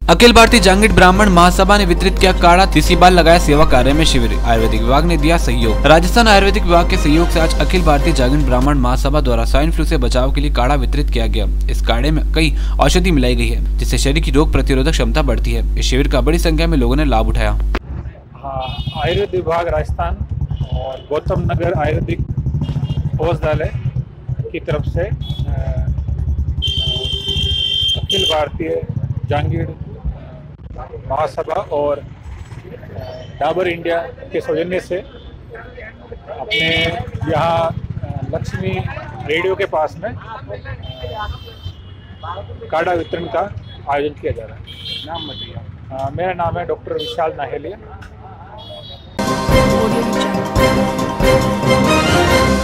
अखिल भारतीय जहांगीर ब्राह्मण महासभा ने वितरित किया काढ़ा, तीसरी बार लगाया सेवा कार्य में शिविर। आयुर्वेदिक विभाग ने दिया सहयोग। राजस्थान आयुर्वेदिक विभाग के सहयोग से आज अखिल भारतीय जहांगीर ब्राह्मण महासभा द्वारा स्वाइन फ्लू से बचाव के लिए काढ़ा वितरित किया गया। इस काढ़े में कई औषधि मिलाई गई है, जिससे शरीर की रोग प्रतिरोधक क्षमता बढ़ती है। इस शिविर का बड़ी संख्या में लोगों ने लाभ उठाया। आयुर्वेद विभाग राजस्थान और गौतम नगर आयुर्वेदिक औषधालय की तरफ से अखिल भारतीय जहांगीर महासभा और डाबर इंडिया के सौजन्य से अपने यहाँ लक्ष्मी रेडियो के पास में काढ़ा वितरण का आयोजन किया जा रहा है। नाम बताइए। मेरा नाम है डॉक्टर विशाल नाहेलिया।